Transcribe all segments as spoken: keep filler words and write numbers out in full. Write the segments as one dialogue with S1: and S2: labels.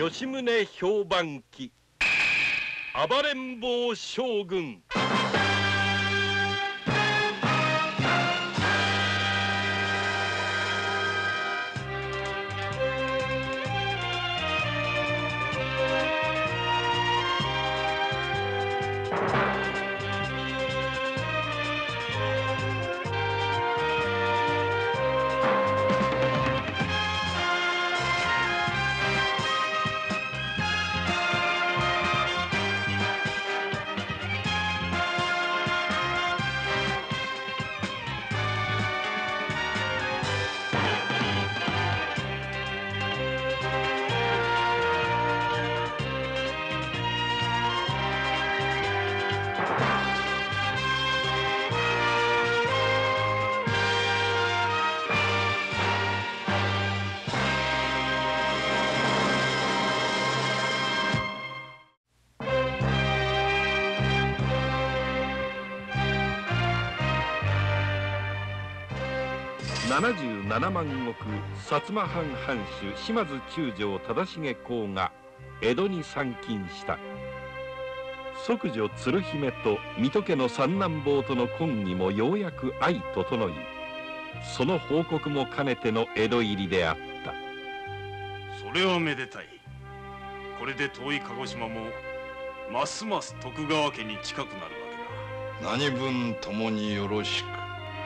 S1: 吉宗評判記暴れん坊将軍。ななじゅうななまん石薩摩藩藩主島津中将忠重公が江戸に参勤した。息女鶴姫と水戸家の三男坊との婚儀もようやく相整い、その報告も兼ねての江戸入りであった。
S2: それはめでたい。これで遠い鹿児島もますます徳川家に近くなるわけだ。
S3: 何分ともによろしく。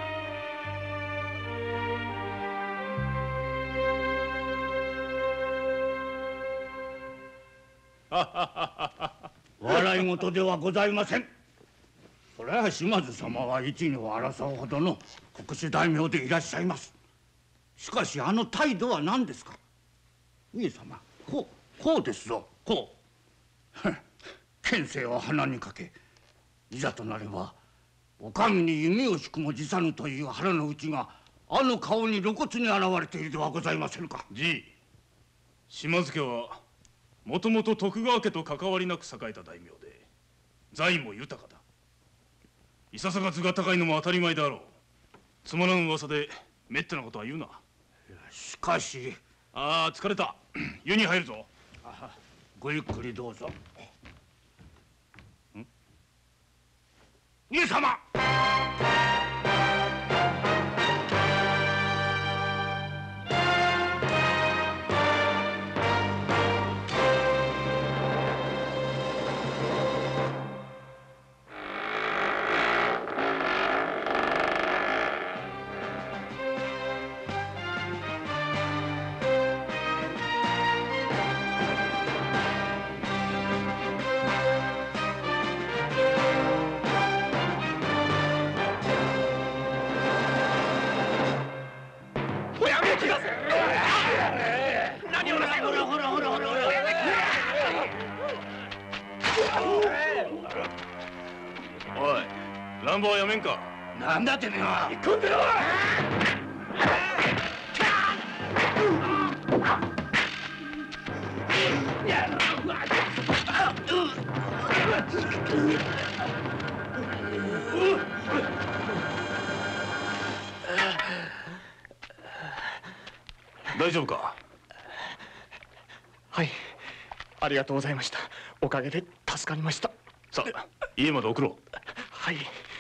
S4: 笑い事ではございません。それは島津様は一二を争うほどの国主大名でいらっしゃいます。しかしあの態度は何ですか。上様、こうこうですぞ、こう権勢を鼻にかけ、いざとなればお上に弓を引くも辞さぬという腹の内があの顔に露骨に現れているではございませんか。
S2: じい、島津家はもともと徳川家と関わりなく栄えた大名で財も豊かだ。いささか図が高いのも当たり前であろう。つまらん噂でめったなことは言うな。
S4: しかし。
S2: ああ、疲れた。湯に入るぞ。
S4: ごゆっくりどうぞ。上様。
S2: おい、乱暴はやめんか。
S4: なんだてめえは。
S2: 引っ込んでろ。大丈夫か。
S5: はい、ありがとうございました。おかげで助かりました。
S2: さあ、家まで送ろう。
S5: はい。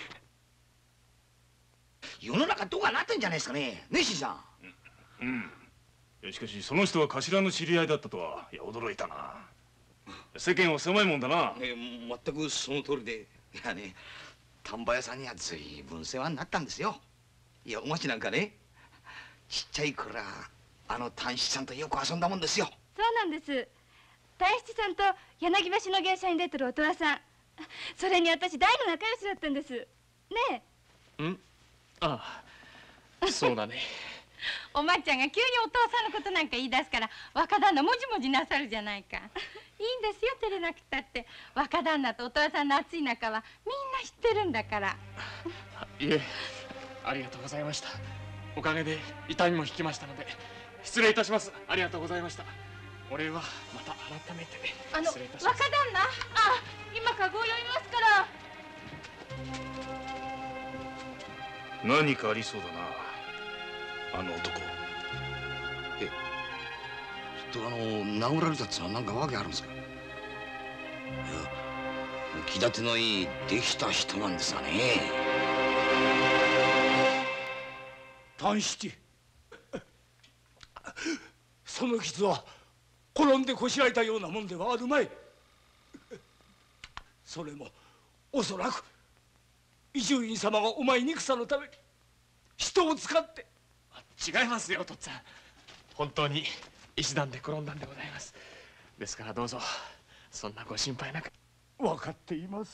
S6: 世の中どうかなってんじゃないですかね。ねえ、新さ
S2: ん。うん。いやしかしその人は頭の知り合いだったとは、いや驚いたな。世間は狭いもんだな。
S6: え全くその通りで、いやね、丹波屋さんには随分世話になったんですよ。いや、お町なんかね、ちっちゃい頃はあの丹七さんとよく遊んだもんですよ。
S7: そうなんです。丹七さんと柳橋の芸者に出てる音羽さん、それに私大の仲良しだったんです。ね
S5: え。ん？ああ、そうだね。
S8: おまっちゃんが急にお父さんのことなんか言い出すから若旦那もじもじなさるじゃないか。いいんですよ、照れなくたって。若旦那とお父さんの熱い仲はみんな知ってるんだから。
S5: いえ、ありがとうございました。おかげで痛みも引きましたので失礼いたします。ありがとうございました。お礼はまた改めて
S8: あの
S5: 失礼いたします。
S8: 若旦那、あ、今かごを呼びますから。
S2: 何かありそうだな、あの男。
S6: え、 とあの殴られたってのは何か訳あるんですか？いや、気立てのいいできた人なんですがね。
S4: 短七、その傷は転んでこしらえたようなもんではあるまい。それもおそらく伊集院様がお前に戦のために人を使って。
S5: 違いますよ、お父っつぁん。本当に石段で転んだんでございます。ですからどうぞそんなご心配なく。
S4: 分かっています。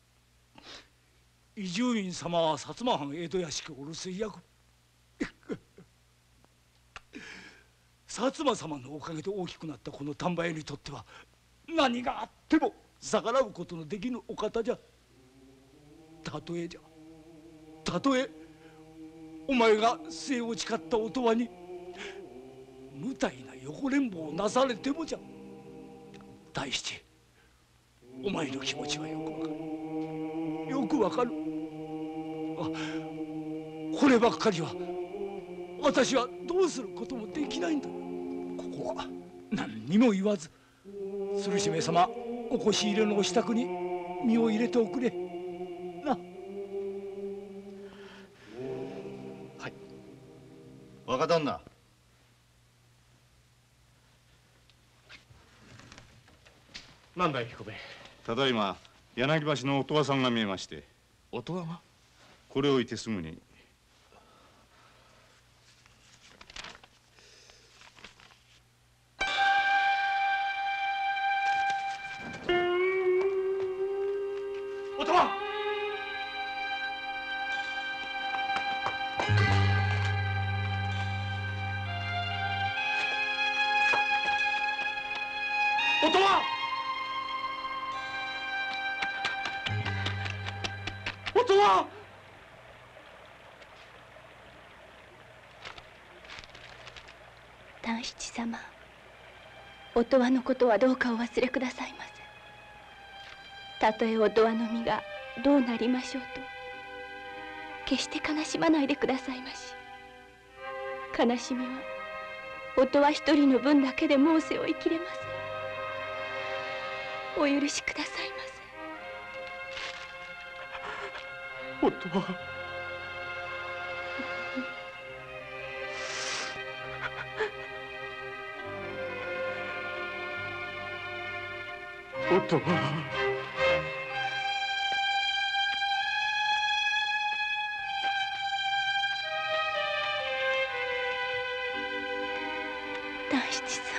S4: 伊集院様は薩摩藩江戸屋敷お留守居役。薩摩様のおかげで大きくなったこの丹波屋にとっては何があっても逆らうことのできぬお方じゃ。たとえじゃたとえお前が末を誓った音羽に無体な横連棒をなされてもじゃ。大七、お前の気持ちはよくわかる。よくわかる。あ、こればっかりは私はどうすることもできないんだ。ここは何にも言わず鶴姫様おこし入れのお支度に身を入れておくれな。
S5: はい。
S3: 若旦那、
S5: なんだい彦兵衛。
S9: ただいま柳橋の音羽さんが見えまして。
S5: 音羽が？
S9: これを置いてすぐに。
S5: 音羽！音羽！音羽！
S7: 短七様、音羽のことはどうかお忘れくださいませ。たとえ音羽の身がどうなりましょうと決して悲しまないでくださいまし。悲しみは音羽一人の分だけで申せを生きれません。お許しくださいませ。
S5: 音羽。音羽。
S7: 短七さん。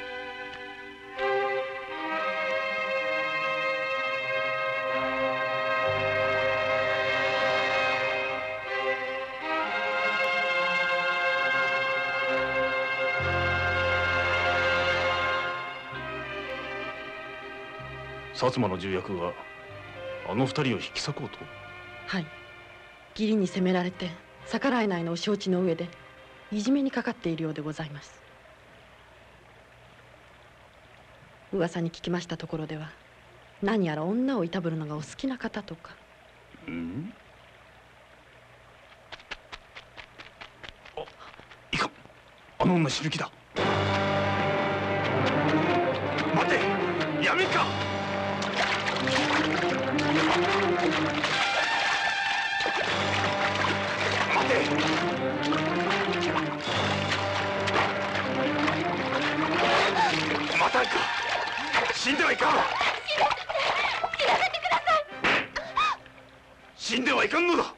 S2: 薩摩の重役があの二人を引き裂こうと。
S10: はい、義理に責められて逆らえないのを承知の上でいじめにかかっているようでございます。噂に聞きましたところでは何やら女をいたぶるのがお好きな方とか。
S2: うん？あ、いかん、あの女死ぬ気だ。待て、やめんか。待て。待たんか。死んではいかん。死なせてください。死んではいかんのだ。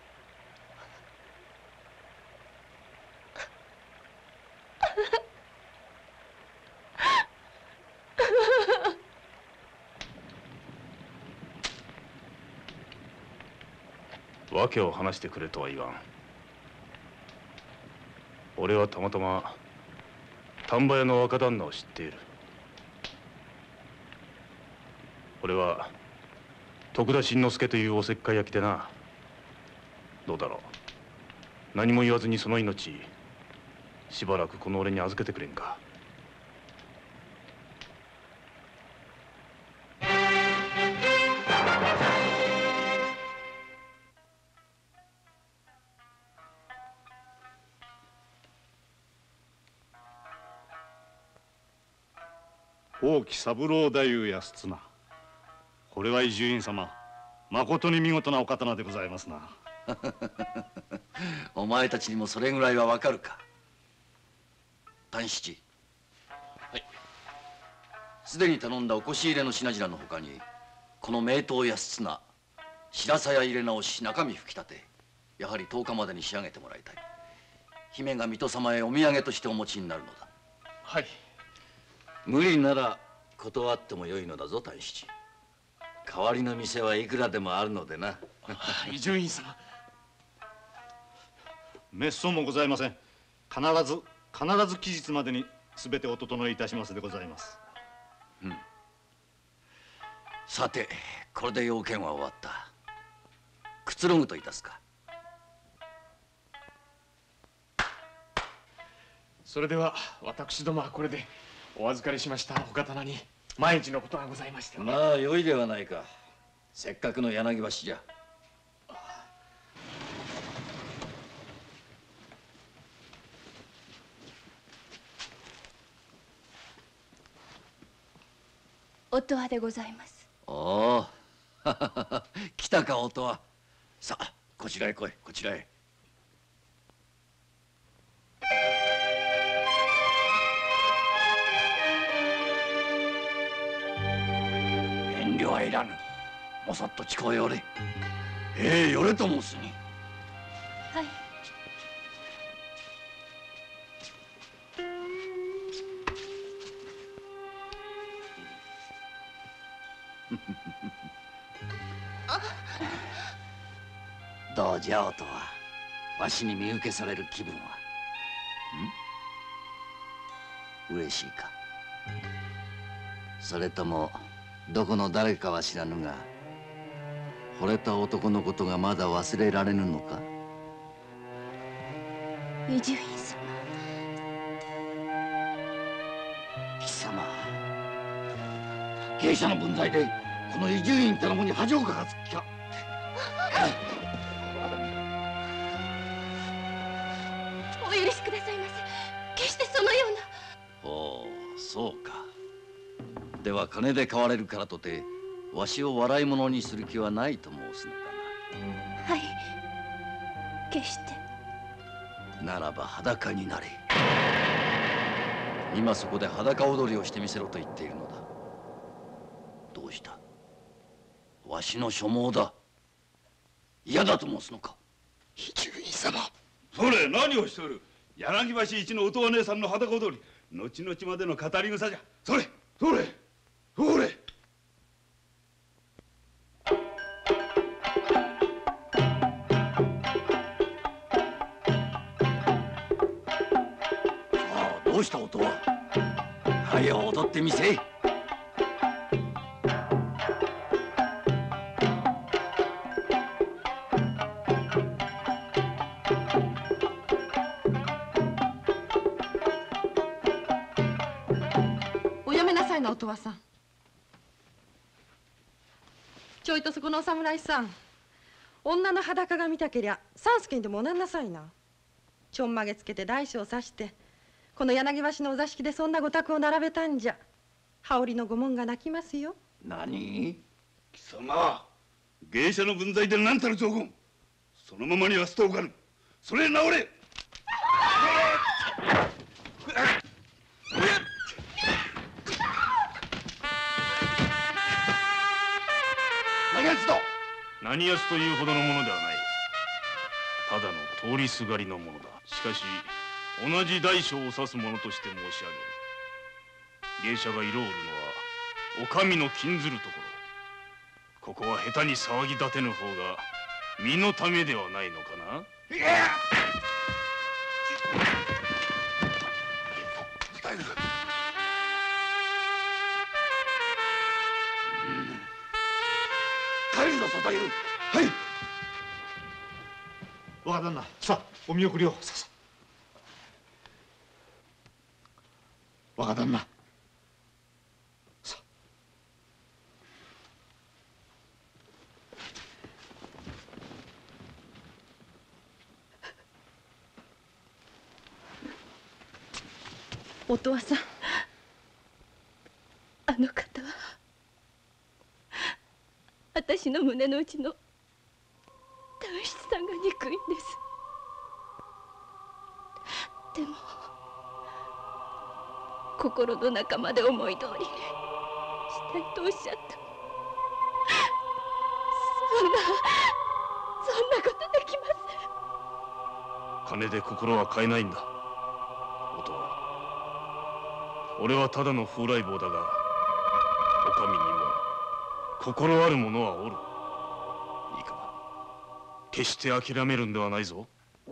S2: 訳を話してくれとは言わん。俺はたまたま丹波屋の若旦那を知っている。俺は徳田新之助というおせっかい焼きでな。どうだろう、何も言わずにその命しばらくこの俺に預けてくれんか。
S9: 大木三郎太夫安綱。これは伊集院様、まことに見事なお刀でございますな。
S11: お前たちにもそれぐらいはわかるか。短七、はい、すでに頼んだおこし入れの品々のほかに、この名刀安綱、白鞘入れ直し、中身吹き立て、やはりとおかまでに仕上げてもらいたい。姫が水戸様へお土産としてお持ちになるのだ。
S5: はい。
S11: 無理なら断ってもよいのだぞ、短七。代わりの店はいくらでもあるのでな。
S5: 伊集院様。
S9: 滅相もございません。必ず必ず期日までに全てお整えいたしますでございます。
S11: うん。さて、これで用件は終わった。くつろぐといたすか。
S5: それでは私どもはこれでお預かりしましたお刀に万一のことがございましては。
S11: まあよいではないか。せっかくの柳橋じゃ。
S7: 音羽でございます。
S11: おお来たか音羽。さあこちらへ来い、こちらへ。遠慮はいらぬ。もそっと近う寄れ。ええ、寄れと申すに。
S7: はい。
S11: どうじゃ音は、わしに見受けされる気分は。ん？嬉しいか。それともどこの誰かは知らぬが、惚れた男のことがまだ忘れられぬのか。
S7: 伊集院様。
S11: 貴様、芸者の分際でこの伊集院ってのもに恥をかかす気か。
S7: お許しくださいませ。決してそのよ
S11: うな。おお、そうか。では金で買われるからとてわしを笑い物にする気はないと申すのだ
S7: な。はい、決して。
S11: ならば裸になれ。今そこで裸踊りをしてみせろと言っているのだ。どうした？わしの所望だ。嫌だと申すのか。
S6: 伊集院様。
S2: それ何をしておる。柳橋一の音羽姉さんの裸踊り、後々までの語り草じゃ。それそれそれ。
S11: さあどうした音は。はや踊ってみせ。
S10: 音羽さん、ちょいとそこのお侍さん、女の裸が見たけりゃ三助にでもおなんなさいな。ちょんまげつけて大小さしてこの柳橋のお座敷でそんなご託を並べたんじゃ羽織の御門が泣きますよ。
S11: 何？
S2: 貴様、芸者の分際で何たる雑言。そのままには捨ておかぬ。それへ直れ。何やつというほどのものではない。ただの通りすがりのものだ。しかし同じ大小を指すものとして申し上げる。芸者が色を売るのはお上の禁ずるところ。ここは下手に騒ぎ立てぬ方が身のためではないのかな。いや
S11: 帰るぞ外いる。
S9: はい。若旦那、さあお見送りを。ささ。若旦那。さあ。
S10: 音羽さん、
S7: 私の胸の内の男子さんが憎いんです。でも心の中まで思い通りにしたいとおっしゃった。そんなそんなことできません。
S2: 金で心は買えないんだ。音羽、俺はただの風来坊だが、お上にも心ある者はおる。いいか、決して諦めるんではないぞ。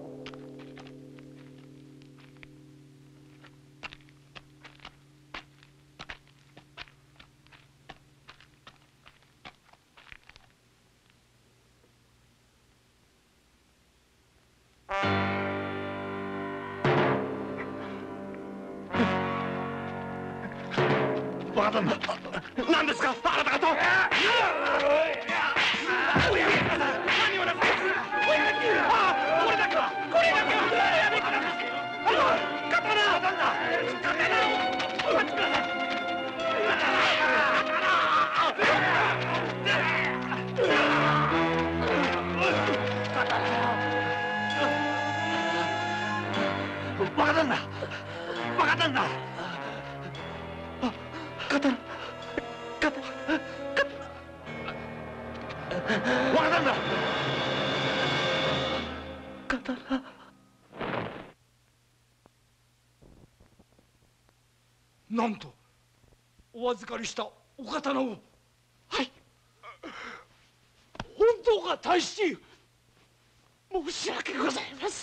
S4: 若旦那、何ですかあなた方。おやめください。何をなさいます。おやめください。これだけはこれだけはおやめください。刀、刀、刀をお待ちください。若旦那、若旦那。刀、刀、若旦那、刀。なんとお預かりしたお刀を。はい、本当か大七。申し訳ございます。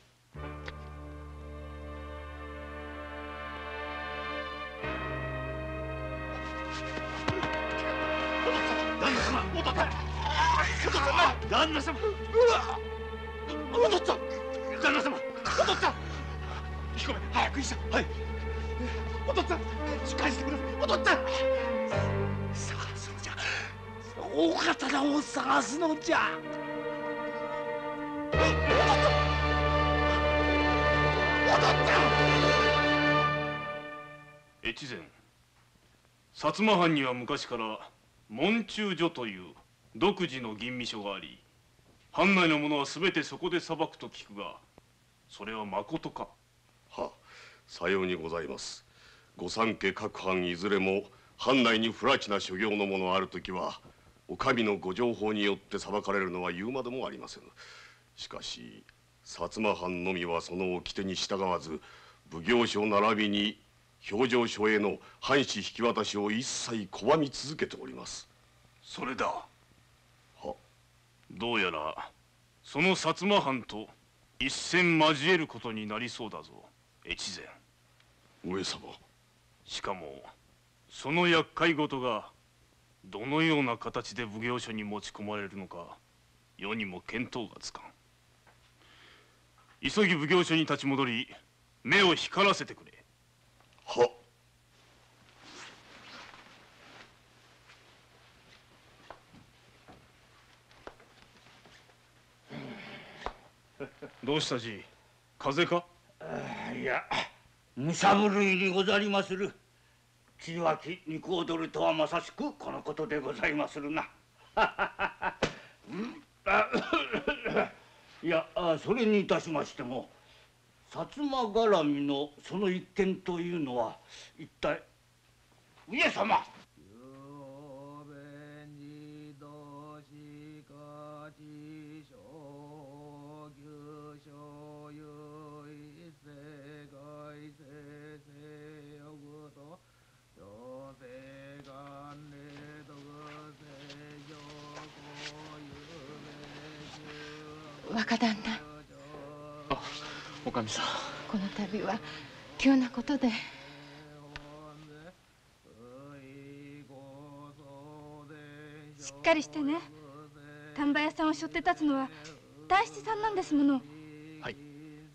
S4: 旦那様、お父っつぁん、旦那様、お父っつぁん、彦目、早く医者。はい。お父っつぁん、しっかりしてください。お父っつぁん、探すのじゃ。大刀を探すのじゃ。お父っつぁん、お父っつぁん。
S2: 越前、薩摩藩には昔から門中所という独自の吟味所があり、藩内の者はすべてそこで裁くと聞くが、それはまことか。
S12: は、さようにございます。御三家各藩いずれも藩内に不埒な所業の者あるときは、お上のご情報によって裁かれるのは言うまでもありません。しかし薩摩藩のみはその掟に従わず、奉行所並びに評定所への藩士引き渡しを一切拒み続けております。
S2: それだ。
S12: は、
S2: どうやらその薩摩藩と一戦交えることになりそうだぞ、越前。
S12: 上様。
S2: しかもその厄介事がどのような形で奉行所に持ち込まれるのか、世にも見当がつかん。急ぎ奉行所に立ち戻り、目を光らせてくれ。
S12: はっ。
S2: どうしたじい、風邪か。
S4: いや、武者震いにござりまする。血湧き肉踊るとはまさしくこのことでございまするな。いや、それにいたしましても、薩摩絡みのその一件というのは一体。上様。
S8: 若旦那。
S5: あ、おかみさん。
S8: この度は急なことで。しっかりしてね。丹波屋さんを背負って立つのは大七さんなんですもの。
S5: はい。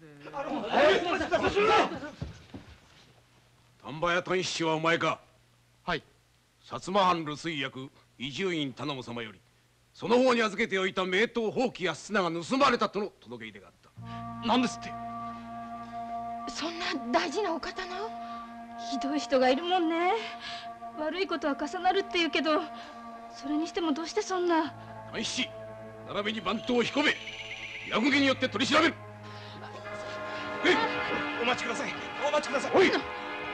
S13: 丹波屋丹七はお前か。
S5: はい。
S13: 薩摩藩留守居役伊集院頼母様より、その方に預けておいた名刀宝器安綱が盗まれたとの届け出があった。
S5: 何ですって。
S8: そんな大事なお刀を。ひどい人がいるもんね。悪いことは重なるって言うけど、 それにしてもどうしてそんな。
S13: 大使並びに番頭を引き込め、役儀によって取り調べる。
S5: お待ちください、お待ちください。
S13: おい、
S8: お待ちください。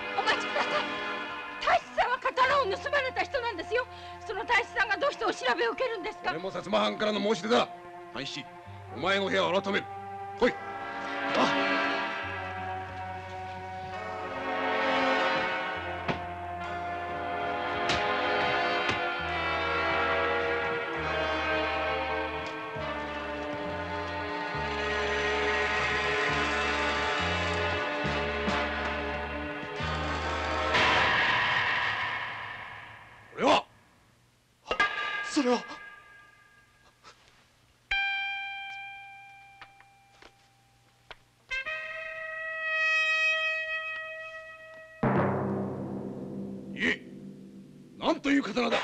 S8: 大使さんは刀を盗まれた人なんですよ。その大使さんがどうしてお調べを受けるんですか。
S13: これも薩摩藩からの申し出だ。大使、お前の部屋を改める。来い。
S5: それは
S13: いえ、なんという刀だ。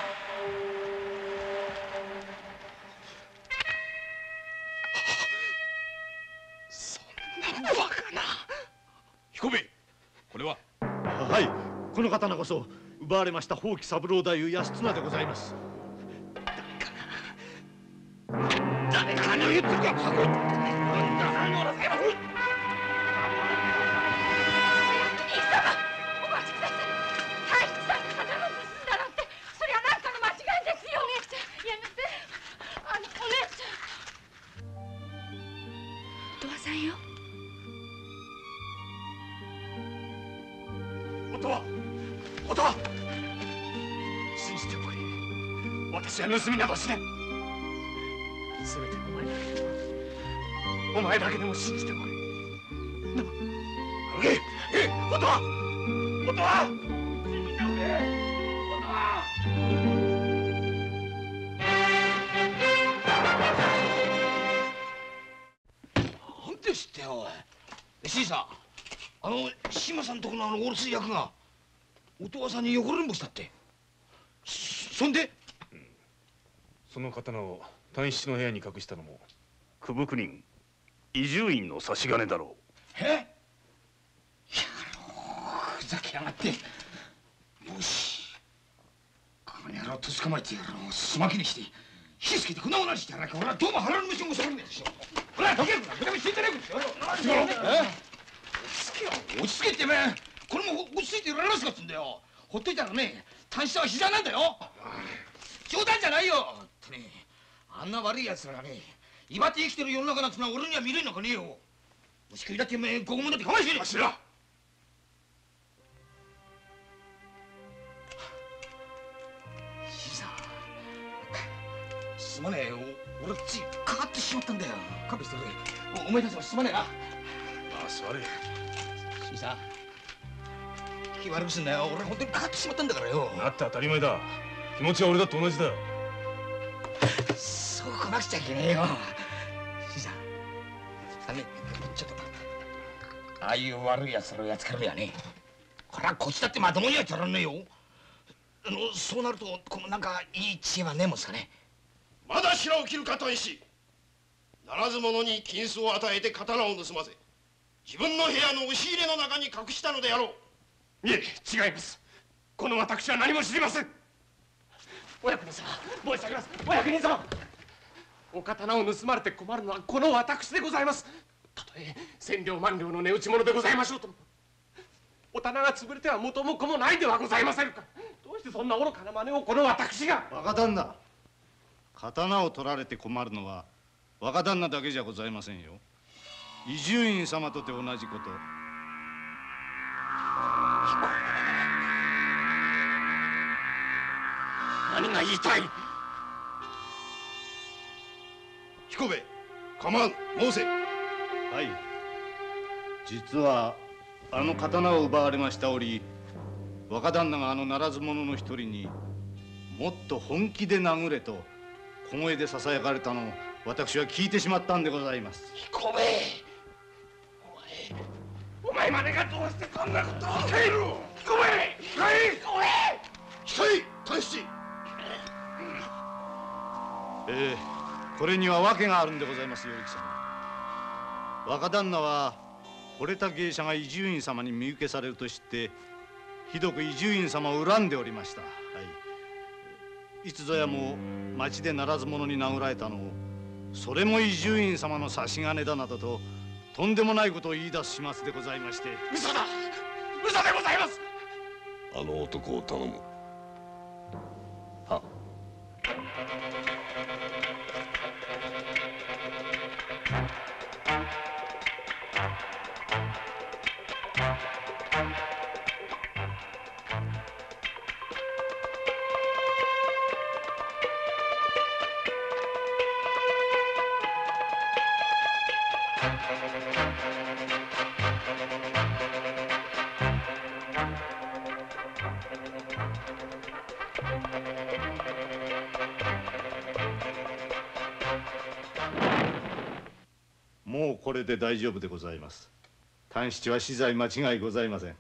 S5: そんなバカな。
S13: 彦兵衛、これは。
S9: はい、この刀こそ奪われました宝器三郎太夫安綱でございます。
S4: 誰かの言ってるかバカ。なんだ何のらせや。
S8: 兄様、お待ちください。大使さんが刀を盗んだなんて、そりゃ何かの間違いですよ。お姉ちゃん、やめて。あのお姉ちゃん。音羽さんよ。
S5: 音羽、音羽、信じておくれ。私は盗みなどしない。せめてお前だけお前だけでも信じておくれ。な、歩け。え、音羽、音羽、信じておくれ。音羽。
S6: なんで知ってよ。新さん、あの島さんとこのあのお留守役が音羽さんに横連ぼしたって。そんで、
S2: うん、その刀を単七の部屋に隠したのも久保九人伊集院の差し金だろう。
S6: え？やろう、ふざけやがって。よし、この野郎と捕まえてやろう。すまきにして火つけて粉々にしてやらなきゃ俺はどうも腹の飯を収めるんですよ。ほら、どけるから、どけるついてねえくんですよ。え？落ち着けよ、落ち着けってめえ。これも落ち着いていられますかっつんだよ。ほっといたらね、単下は膝なんだよ。冗談じゃないよってね。あんな悪い奴らがね、威張って生きてる世の中なんてのは俺には見れんのかねえよ。虫食いだってめえ、ここもだってかましてねえ。
S5: 頭、
S6: 新さん、すまねえよ。俺ついかかってしまったんだよ。勘弁してくれ。お、お前たちもすまねえな。
S2: ああ、座れ。
S6: 新さん、気悪くすんなよ。俺本当にかかってしまったんだからよ。
S2: なって当たり前だ。気持ちは俺だって同じだよ。
S6: そうこなくちゃいけねえよ。新さん、あのね、ちょっとああいう悪い奴らをやっつけるにはね、これはこっちだってまともにはやってらんねえよ。あのそうなると、このなんかいい知恵はねえもんすかね。
S12: まだ白を切るか大使。ならず者に金子を与えて刀を盗ませ、自分の部屋の押し入れの中に隠したのであろう。
S5: いえ、違います。この私は何も知りません。お役人様、申し上げます。お役人様、お刀を盗まれて困るのはこの私でございます。たとえ千両万両の値打ち物でございましょうとも、お棚が潰れては元も子もないではございませんか。どうしてそんな愚かな真似をこの私が。
S9: 若旦那、刀を取られて困るのは若旦那だけじゃございませんよ。伊集院様とて同じこと。
S5: 何が言いたい。
S12: 彦兵衛、構わん、申せ。
S9: はい、実はあの刀を奪われました折、若旦那があのならず者の一人にもっと本気で殴れと小声でささやかれたのを私は聞いてしまったんでございます。
S5: 彦兵衛、お前お前までがどうしてこんなことを。控えろ、彦兵衛、控え、彦兵衛、
S12: 控え、単七。
S9: ええ、これには訳があるんでございますよ、戦様。若旦那は惚れた芸者が伊集院様に見受けされると知ってひどく伊集院様を恨んでおりました。はい、 いつぞやも町でならず者に殴られたのをそれも伊集院様の差し金だなどととんでもないことを言い出す始末でございまして。
S5: 嘘だ嘘でございます。
S12: あの男を頼む。
S11: は
S9: もうこれで大丈夫でございます。短七は死罪間違いございません。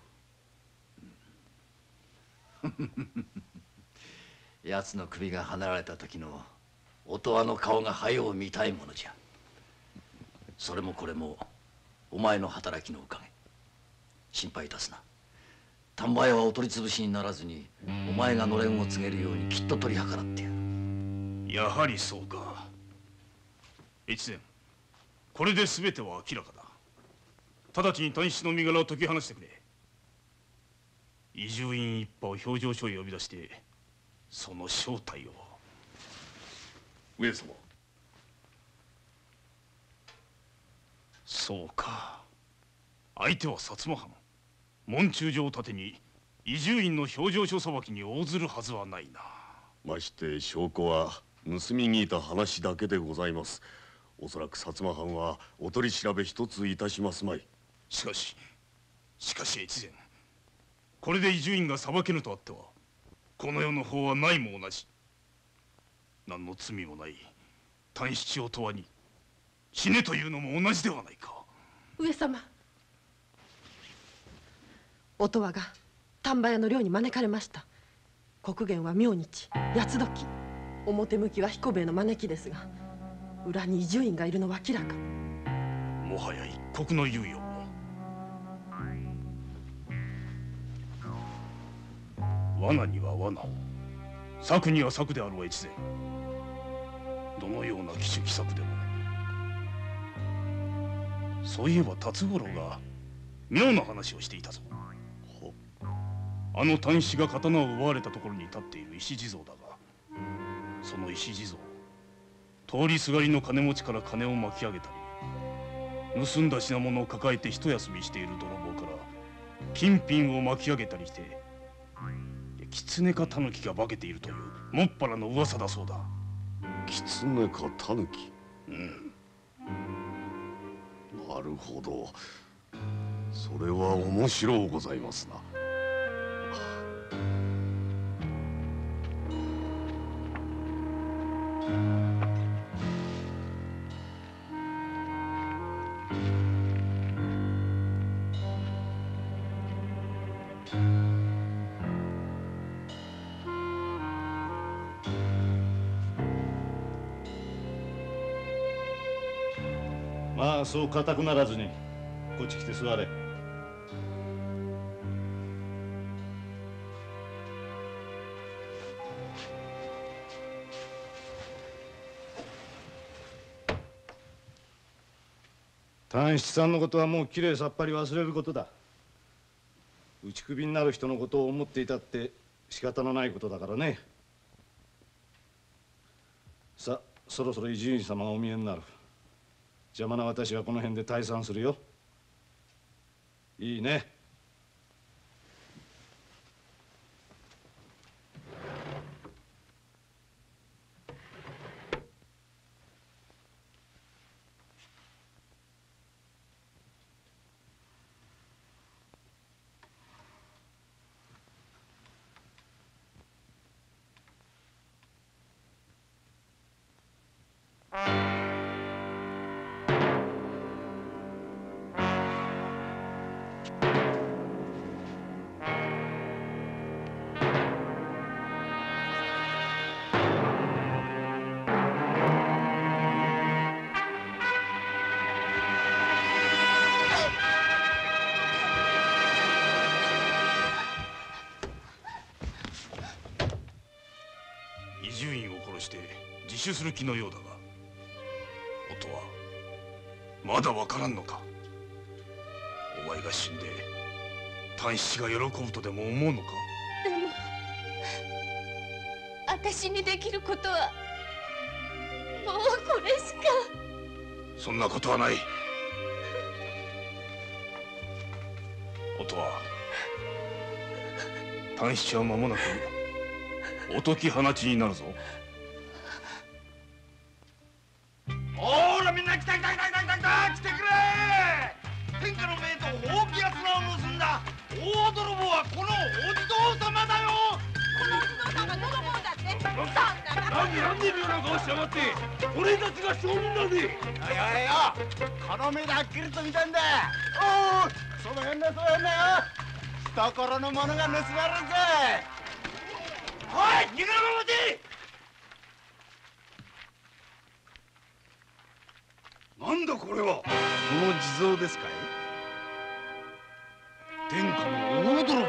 S11: 奴の首が離れられた時の音羽の顔が早う見たいものじゃ。それもこれもお前の働きのおかげ。心配いたすな。丹波屋はお取り潰しにならずにお前がのれんを告げるようにきっと取り計らってやる。
S2: やはりそうか。越前、これで全ては明らかだ。直ちに短七の身柄を解き放してくれ。伊集院一派を評定所へ呼び出してその正体を。
S12: 上様。
S2: そうか、相手は薩摩藩。門中城を盾に伊集院の評定所裁きに応ずるはずはないな。
S12: まして証拠は盗み聞いた話だけでございます。おそらく薩摩藩はお取り調べ一ついたしますまい。
S2: しかししかし越前、これで伊集院が裁けぬとあってはこの世の法はないも同じ。何の罪もない短七を永遠に死ねというのも同じではないか。
S10: 上様、音羽が丹波屋の寮に招かれました。刻限は明日八つ時、表向きは彦兵衛の招きですが裏に伊集院がいるのは明らか。
S2: もはや一刻の猶予も。罠には罠を、策には策であるは越前。どのような奇手奇策でも。そういえば辰五郎が妙な話をしていたぞ。あの短七が刀を奪われたところに立っている石地蔵だが、その石地蔵、通りすがりの金持ちから金を巻き上げたり、盗んだ品物を抱えて一休みしている泥棒から金品を巻き上げたりして、狐か狸が化けているというもっぱらの噂だそうだ。
S12: 狐か狸。
S2: うん。
S12: なるほど。それは面白うございますな。
S9: まあそう固くならずにこっち来て座れ。短七さんのことはもうきれいさっぱり忘れることだ。打ち首になる人のことを思っていたって仕方のないことだからね。さあそろそろ伊集院様がお見えになる。邪魔な私はこの辺で退散するよ。いいね。
S2: 伊自首する気のようだが、音はまだわからんのか。お前が死んで短七が喜ぶとでも思うのか。
S7: でも私にできることはもうこれしか。
S2: そんなことはない。音は短七は間もなくおとき放ちになるぞ。
S6: ほらみんな来た来た来た来た来た来た来てくれ。天下の名刀ほうきや綱を盗んだ大泥棒はこのお地蔵様だよ。
S14: このお地蔵様泥棒だってそんな
S13: 何やんでるような顔しやがって。俺たちが証人だぜ。
S6: いやいやこの目ではっきりと見たんだ。おおその辺だその辺だよ。懐のものが盗まれるぜ。おい逃げろ守って
S13: なんだこれは。
S9: この地蔵ですかい。天下の大泥棒です。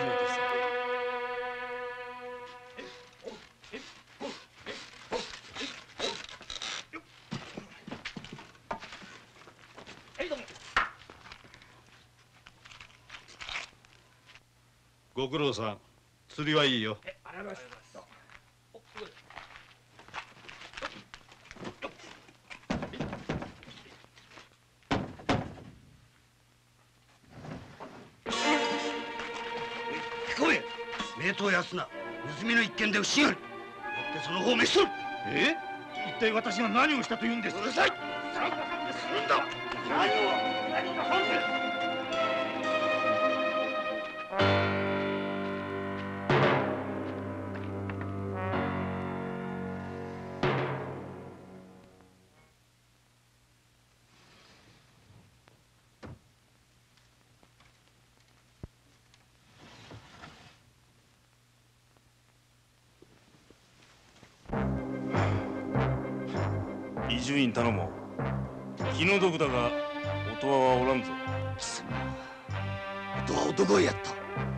S9: ご苦労さん、釣りはいいよ。
S5: ありがとうございます。
S6: 彦兵衛、名刀安名、盗みの一件で不審あり。よってその方を召し捕る。
S9: え？一体私が何をしたというんです？
S6: うるさい。さんかさんでするんだ。何を何か本気。
S2: 伊集院頼もう。気の毒だが音羽はおらんぞ。
S6: 貴様、音羽をどこへやった。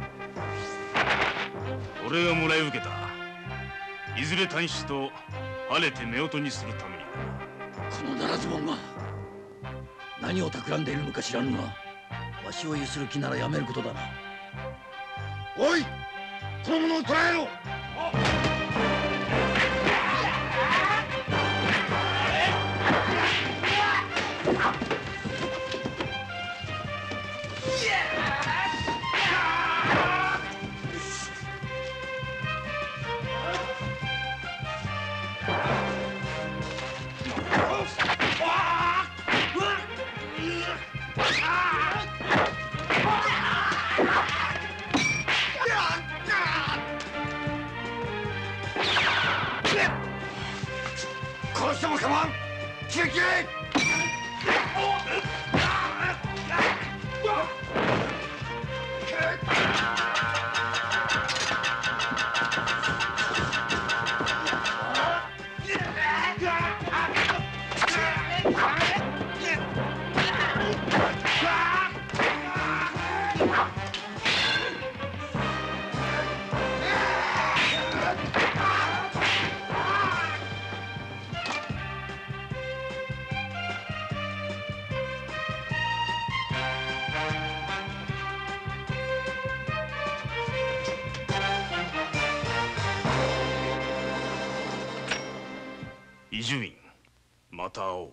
S2: 俺がもらい受けた。いずれ短七と晴れて夫婦にするために。
S11: このならず者が何を企んでいるのか知らぬが、わしをゆする気ならやめることだな。
S6: おい、この者を捕らえろ。殺しても構わん。切れ切れ。
S2: 伊集院、また会おう。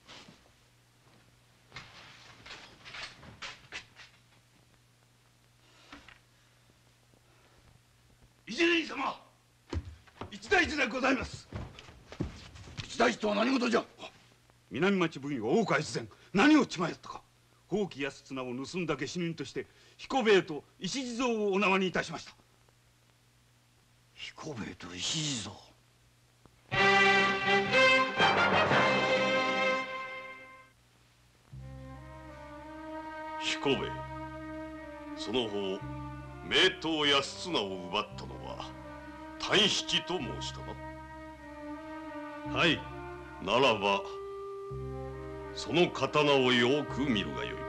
S13: 伊集院様、一大事でございます。一大事とは何事じゃ。南町奉行大岡越前、何をちまやったか。ほうき安綱を盗んだ下手人として彦兵衛と石地蔵をお縄にいたしました。
S11: 彦兵衛と石地蔵。
S12: 彦兵衛、その方名刀安綱を奪ったのは短七と申したな。
S9: はい。
S12: ならばその刀をよく見るがよい。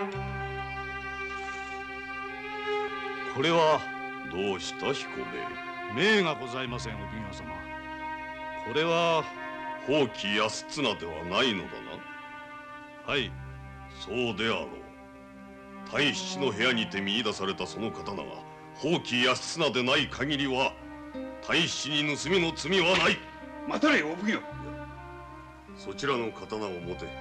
S9: これは
S12: どうした彦兵衛？
S9: 命がございません、お奉行様。これは
S12: 宝器安綱ではないのだ
S9: な。はい、
S12: そうであろう。太七の部屋にて見出されたその刀が宝器安綱でない限りは太七に盗みの罪はない。
S13: 待たれよ、お奉行。
S12: そちらの刀を持て。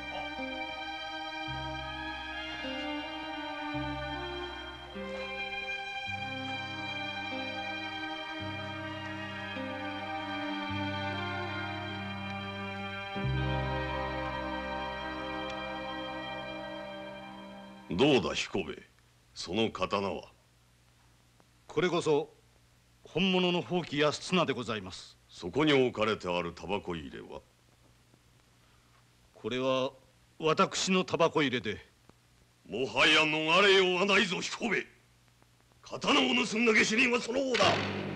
S12: どうだ彦兵衛、その刀は？
S9: これこそ本物の宝器安綱でございます。
S12: そこに置かれてあるタバコ入れは？
S9: これは私のタバコ入れで。
S12: もはや逃れようはないぞ彦兵衛。刀を盗んだ下手人はその方だ。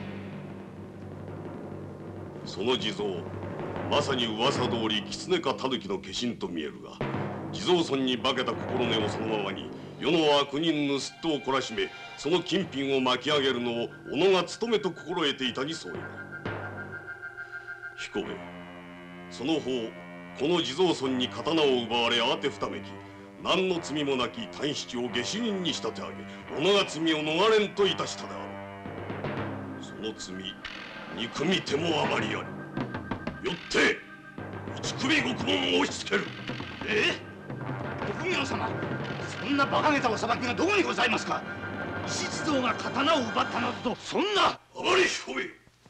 S12: その地蔵、まさに噂通り狐か狸の化身と見えるが、地蔵尊に化けた心根をそのままに世の悪人盗人を懲らしめ、その金品を巻き上げるのを己が務めと心得ていたに相違ない。彦兵衛、その方この地蔵尊に刀を奪われ慌てふためき、何の罪もなき短七を下手人に仕立て上げ、己が罪を逃れんといたしたであろう。その罪憎みてもあまりあり、よって一首獄門を押し付ける。
S9: ええ、お奉行様、そんな馬鹿げたお裁きがどこにございますか。石地蔵が刀を奪ったなどと、そんな。
S12: あまり彦兵衛、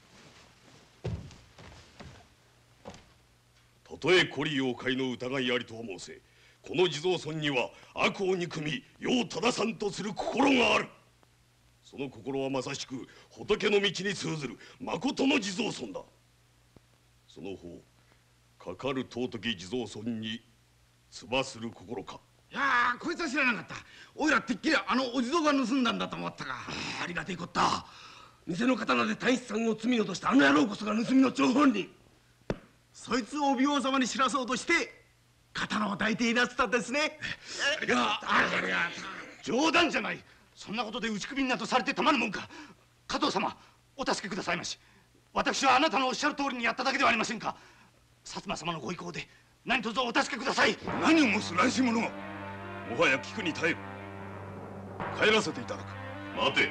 S12: たとえ孤利妖怪の疑いありとは申せ、この地蔵尊には悪を憎み世を正さんとする心がある。その心はまさしく仏の道に通ずるまことの地蔵尊だ。その方かかる尊き地蔵尊につばする心か。
S13: いやー、こいつは知らなかった。おいらてっきりあのお地蔵が盗んだんだと思ったが。
S5: あ, ありがてえこった。偽の刀で太一さんを罪に落としたあの野郎こそが盗みの張本人。そいつをお奉行様に知らそうとして刀を抱いていらしたんですね。
S13: いや、冗談じゃない。そんなことで打ち首になどされてたまるもんか。加藤様、お助けくださいまし。私はあなたのおっしゃる通りにやっただけではありませんか。薩摩様のご意向で何卒お助けください。
S15: 何を申す乱心者が。もはや聞くに耐える。帰らせていただく。
S12: 待て。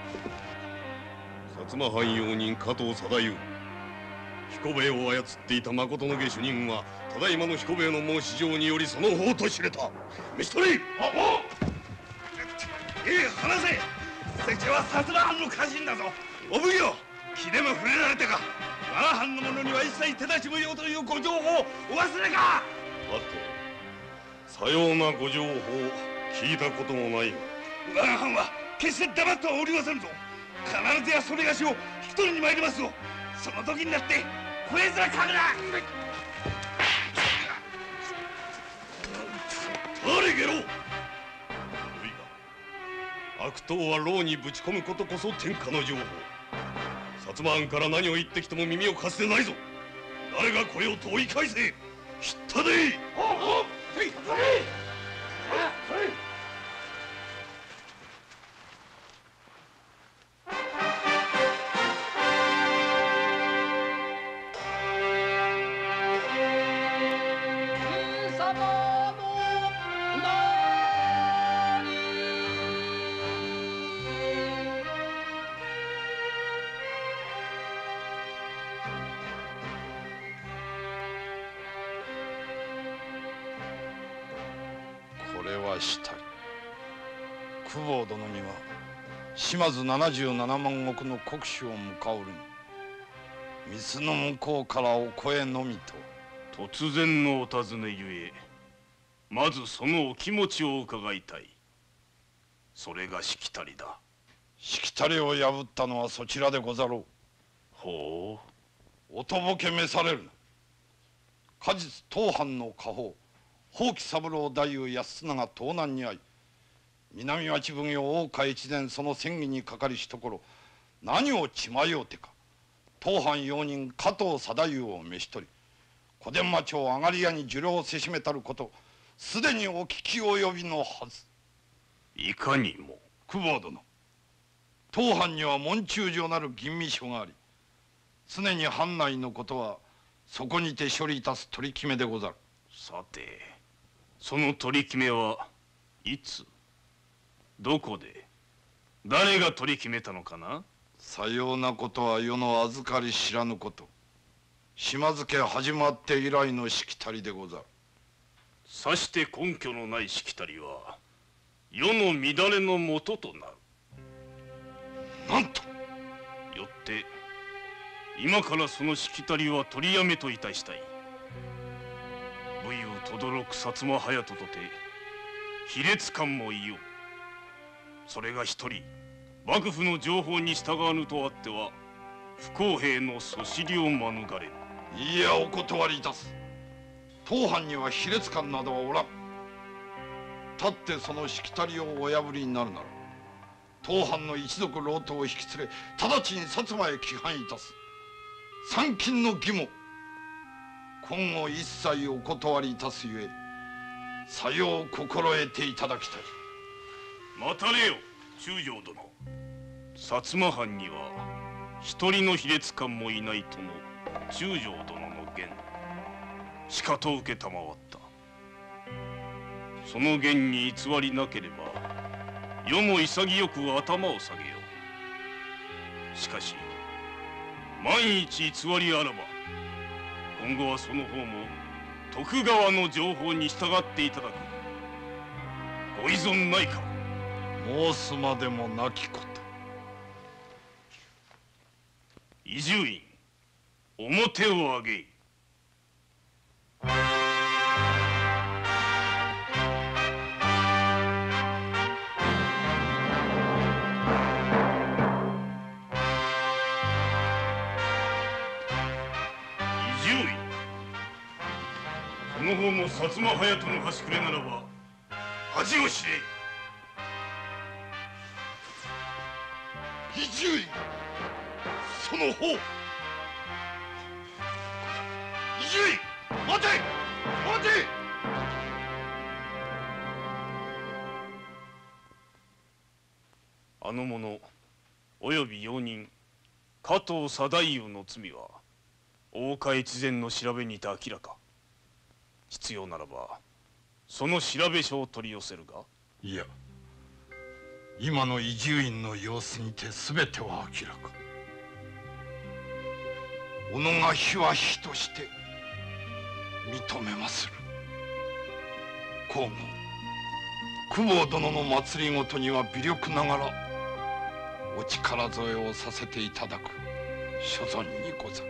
S12: 薩摩藩用人加藤貞雄、彦兵衛を操っていた誠の下手人はただいまの彦兵衛の申し状によりその方と知れた。召し取れ。
S13: あおええ、離せ。拙者は薩摩藩の家臣だぞ。お奉行、気でも触れられたか。我が藩の者には一切手出し無用というご情報お忘れか。
S12: 待て、さようなご情報聞いたこともないが。
S13: 我が藩は決して黙ってはおりませんぞ。必ずやそれがしを引き取りに参りますぞ。その時になってこえずらかぐら。
S12: 誰ゲロ。悪党は牢にぶち込むことこそ天下の情報。薩摩藩から何を言ってきても耳を貸してないぞ。誰が来ようと追い返せ。知ったで。
S13: おお、それそれそれ。
S16: したり久保殿には島津七十七万石の国主を向かうるに水の向こうからお声のみと。
S2: 突然のお尋ねゆえまずそのお気持ちを伺いたい。それがしきたりだ。
S16: しきたりを破ったのはそちらでござろう。
S2: ほ
S16: う、おとぼけ召されるな。過日当藩の家宝宝器三郎太夫安綱が盗難に遭い、南町奉行大岡越前その戦議にかかりしところ、何を血迷うてか当藩用人加藤貞雄を召し取り、小伝馬町上がり屋に受領せしめたること、 すでにお聞き及びのはず。
S2: いかにも。
S16: 久保殿、当藩には門中所なる吟味所があり、常に藩内のことはそこにて処理いたす取り決めでござる。
S2: さてその取り決めはいつどこで誰が取り決めたのかな。
S16: さようなことは世の預かり知らぬこと。島津家始まって以来のしきたりでござる。
S2: さして根拠のないしきたりは世の乱れのもととなる。
S16: なんと。
S2: よって今からそのしきたりは取りやめといたしたい。武勇とどろく薩摩隼人とて卑劣感も異様。それが一人幕府の情報に従わぬとあっては不公平のそしりを免れる。
S16: いや、お断りいたす。当藩には卑劣感などはおらん。たってそのしきたりをお破りになるなら、当藩の一族老頭を引き連れ直ちに薩摩へ帰還いたす。参勤の義務今後一切お断りいたすゆえ、さよう心得ていただきたい。
S2: 待たれよ中将殿。薩摩藩には一人の卑劣感もいないとの中将殿の言、しかと受けたまわった。その言に偽りなければ世も潔く頭を下げよう。しかし万一偽りあらば今後はその方も徳川の情報に従っていただく。ご依存ないか。
S16: 申すまでもなきこと。
S2: 伊集院表を上げい。その方も薩摩隼人の端くれならば恥を知れ。
S16: 伊集院その方。伊集院待て待て。
S2: あの者および用人加藤左太夫の罪は大岡越前の調べにて明らか。必要ならばその調べ書を取り寄せるが。
S16: いや、今の伊集院の様子にて全ては明らか。己が非は非として認めまする。今後久保殿の祭りごとには微力ながらお力添えをさせていただく所存にござる。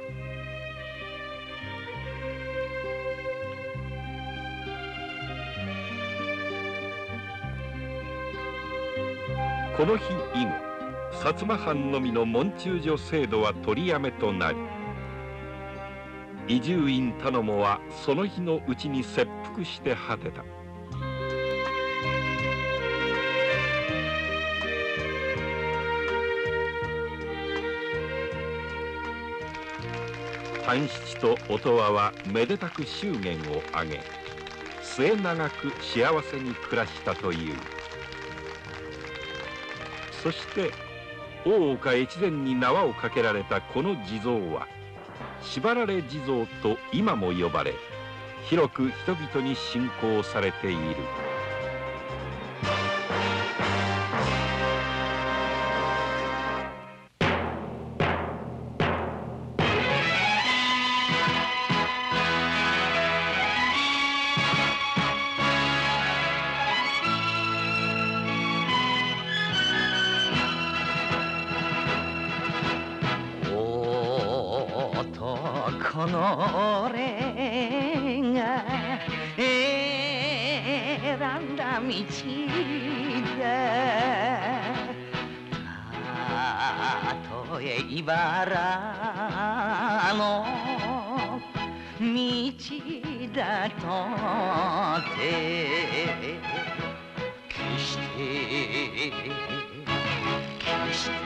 S1: この日以後、薩摩藩のみの門中所制度は取りやめとなり、伊集院頼母はその日のうちに切腹して果てた。短七と音羽はめでたく祝言を挙げ、末永く幸せに暮らしたという。そして大岡越前に縄をかけられたこの地蔵は縛られ地蔵と今も呼ばれ、広く人々に信仰されている。
S17: この俺が選んだ道だ。たとえ茨の道だとて決して決して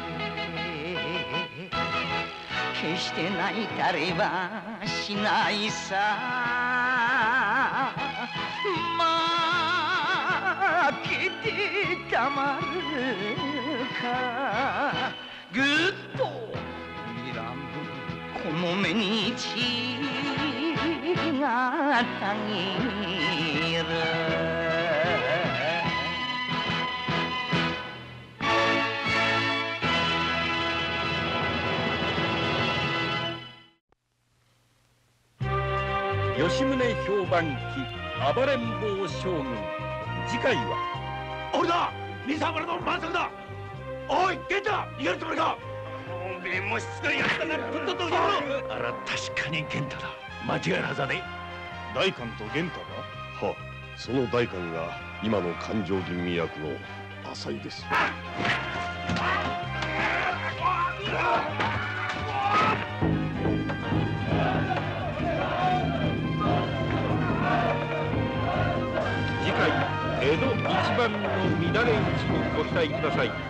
S17: 決して泣いたりはしないさ。まあけてたまるかぐっと睨むこの目に血がたぎる
S1: 吉宗評判記暴れん坊将軍。次回は
S4: 俺だ三沢村の満作だ。おい源太逃げるつもりか。おめえもしつこいやつだな。とっとと逃げろ。あら確かに源太だ。間違いないはずはね。
S2: 代官と源太が。
S12: はその代官が今の勘定吟味役の浅井です。
S1: 次回江戸一番の乱れ打ちにご期待ください。